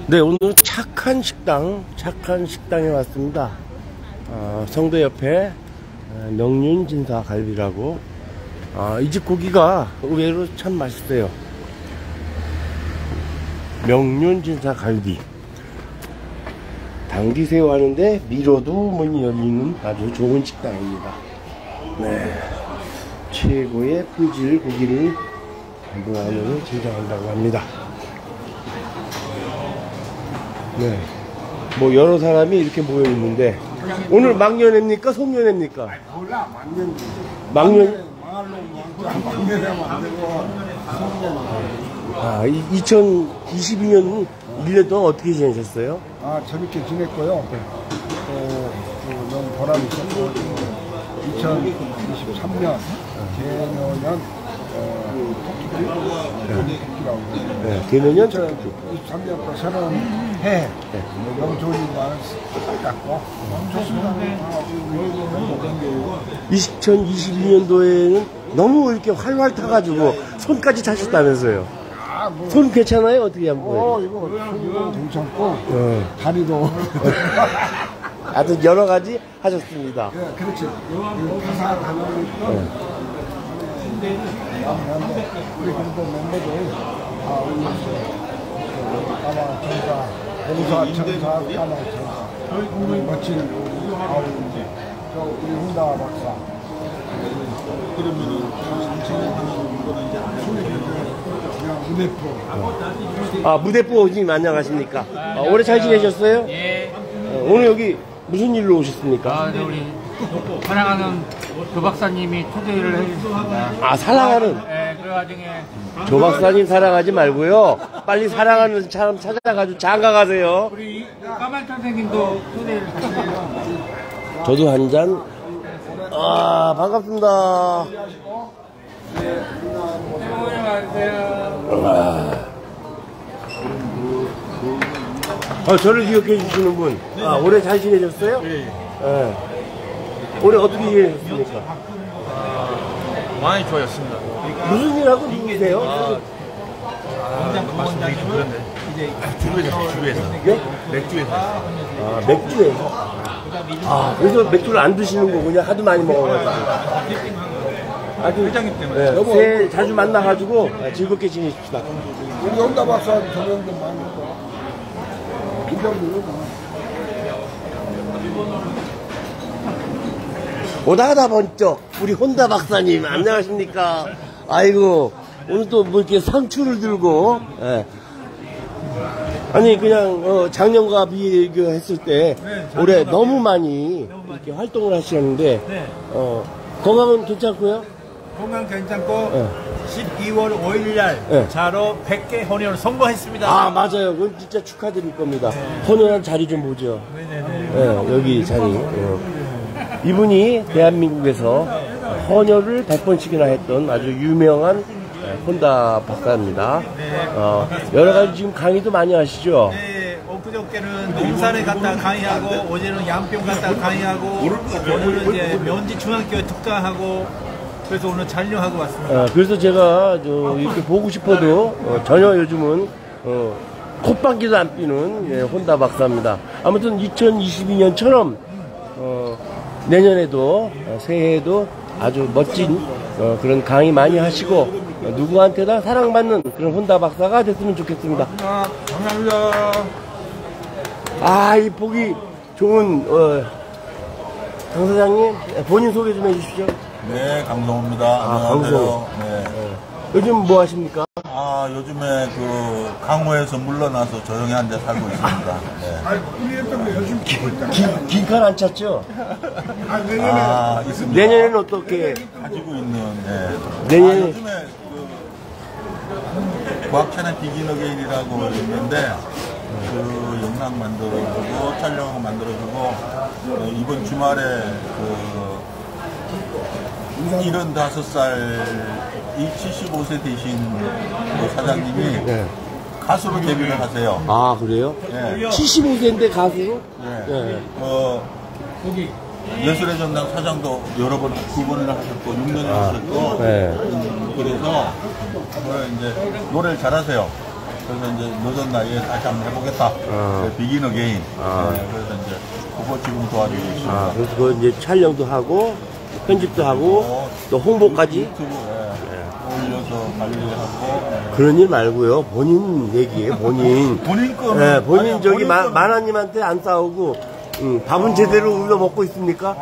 네, 오늘 착한 식당에 왔습니다. 성도 옆에 명륜진사 갈비라고. 이 집 고기가 의외로 참 맛있어요. 명륜진사 갈비. 당기새우 하는데 미로도 문이 열리는 아주 좋은 식당입니다. 네, 최고의 품질 고기를 문 안으로 제작한다고 합니다. 네, 뭐 여러 사람이 이렇게 모여 있는데 오늘 막년회입니까? 송년회입니까? 몰라, 막년. 막년회면 안 되고 송년회. 2022년 1년 동안 어떻게 지내셨어요? 재밌게 지냈고요. 또 너무 보람이 있었고 2023년 개묘년 토끼라고. 네, 개묘년 2023년 또 새로운 해. 너무 좋은 일 많은 것 같고 좋습니다. 2022년도에는 너무 이렇게 활활 타가지고 손까지 타셨다면서요? 손 괜찮아요? 어떻게 한번? 이거 손도 괜찮고 다리도. 하여튼 여러 가지 하셨습니다. 예, 그렇지. 가사 단어를 우리 그래도 멤버들 우리 까마 전사, 봉사 전사, 까마 전사, 우리 멋진 우리 훈다 박사. 그러면은 무대포. 무대포님 안녕하십니까? 올해 잘 지내셨어요? 예. 오늘 여기 무슨 일로 오셨습니까? 우리 사랑하는 조 박사님이 초대를 해주셨습니다. 사랑하는? 네, 그 와중에 조 박사님 사랑하지 말고요. 빨리 사랑하는 사람 찾아가지고 장가 가세요. 우리 까만 선생님도 초대를 해주셨어요. 저도 한 잔. 반갑습니다. 저를 기억해 주시는 분. 올해 잘 지내셨어요? 네. 올해 어떻게 지내셨습니까? 많이 좋아졌습니다. 무슨 일 하고 누구세요? 말씀드리기 좀 그런데 주류에서 네? 맥주에서. 맥주에서. 그래서 맥주를 안 드시는 거군요. 하도 많이 먹어가지고. 아주 회장님 때문에. 새해 자주 만나가지고 즐겁게 지내십시다. 우리 혼다 박사 조명도 많이 있고 기병도 오다가다 번쩍 우리 혼다 박사님 안녕하십니까? 아이고 오늘 또 뭐 이렇게 상추를 들고. 아니 그냥 작년과 비교했을 때 올해 너무 많이 이렇게 활동을 하시는데 건강은 괜찮고요? 건강 괜찮고 12월 5일 날 자로 100개 헌혈 성공했습니다. 맞아요. 그건 진짜 축하드릴 겁니다. 헌혈한 자리 좀 보죠. 여기 자리. 이분이 대한민국에서 헌혈을 100번씩이나 했던 아주 유명한 혼다 박사입니다. 여러 가지 지금 강의도 많이 하시죠? 네, 엊그저께는 농산에 갔다 강의하고 어제는 양평 갔다 강의하고 오늘은 이제 면지 중학교에 특강하고 그래서 오늘 촬영하고 왔습니다. 그래서 제가 이렇게 보고 싶어도 전혀 요즘은 콧방귀도 안 삐는 혼다 박사입니다. 아무튼 2022년처럼 내년에도 새해에도 아주 멋진 그런 강의 많이 하시고 누구한테나 사랑받는 그런 혼다 박사가 됐으면 좋겠습니다. 감사합니다. 이 보기 좋은 강 사장님 본인 소개 좀 해주시죠. 네, 강성호입니다. 강성호. 네. 요즘 뭐 하십니까? 요즘에 강호에서 물러나서 조용히 앉아 살고 있습니다. 네. 우리 했던 거 요즘 긴 칼 안 찼죠? 있습니다. 내년에는 어떻게? 가지고 있는, 내년에. 요즘에 과학 채널 비긴 어게인이라고 있는데, 그 영상 만들어주고, 촬영 만들어주고, 이번 주말에 75살, 75세 되신 사장님이 가수로 데뷔를 하세요. 그래요? 네. 75세인데 가수로? 네. 예술의 전당 사장도 여러 번, 2번이나 하셨고, 6년이나 하셨고, 그래서, 이제, 노래를 잘하세요. 그래서 이제 늦은 나이에 다시 한번 해보겠다. 비긴 어게인. 그래서 이제 그거 지금 도와주고 있습니다. 그래서 그 이제 촬영도 하고 편집도 하고 또 홍보까지. 유튜브에 올려서 관리하고. 그런 일 말고요. 본인 얘기예요. 본인. 본인 거. 네, 본인 아니야, 저기 본인 거는- 만화님한테 안 싸우고 밥은 제대로 우리가 먹고 있습니까?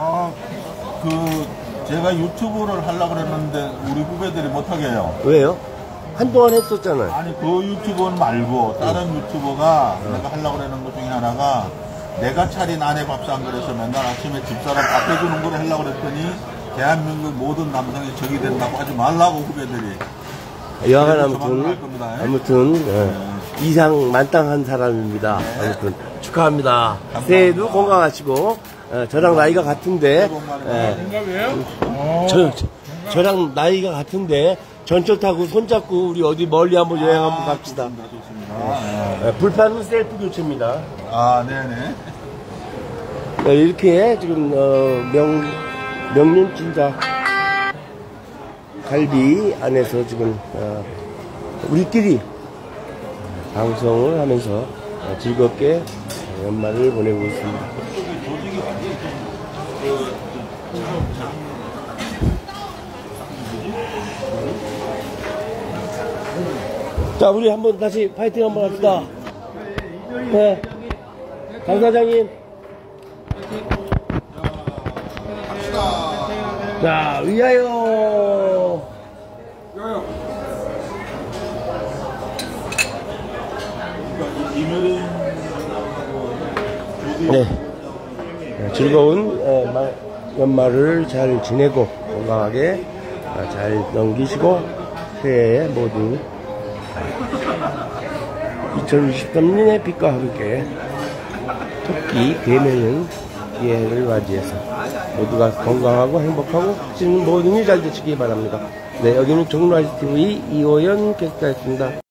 제가 유튜브를 하려고 그랬는데 우리 후배들이 못하게 해요. 왜요? 한동안 했었잖아요. 아니 그 유튜버 말고 다른 유튜버가 내가 하려고 그러는 것 중에 하나가 내가 차린 아내 밥상 그래서 맨날 아침에 집사람 밥 해주는 걸 하려고 그랬더니 대한민국 모든 남성이 적이 된다고 하지 말라고 후배들이. 여하간 저만 할 겁니다. 아무튼 이상 만땅한 사람입니다. 아무튼 축하합니다. 새해도 건강하시고 저랑 나이가 같은데 저랑 나이가 같은데 전철 타고 손잡고 우리 어디 멀리 한번 여행 한번 갑시다. 좋습니다. 불판은 셀프 교체입니다. 아, 네네. 이렇게 지금 명륜진작 갈비 안에서 지금 우리끼리 방송을 하면서 즐겁게 연말을 보내고 있습니다. 자, 우리 한번 다시 파이팅 한번 합시다. 네. 강 사장님. 자, 위하여. 네. 즐거운 연말을 잘 지내고 건강하게 잘 넘기시고 새해에 모두 2023년의 빛과 함께 토끼 개면은 기회를 맞이해서 모두가 건강하고 행복하고 하시는 모든 일 잘 되시기 바랍니다. 네, 여기는 종로아시TV 이호연 캐스터였습니다.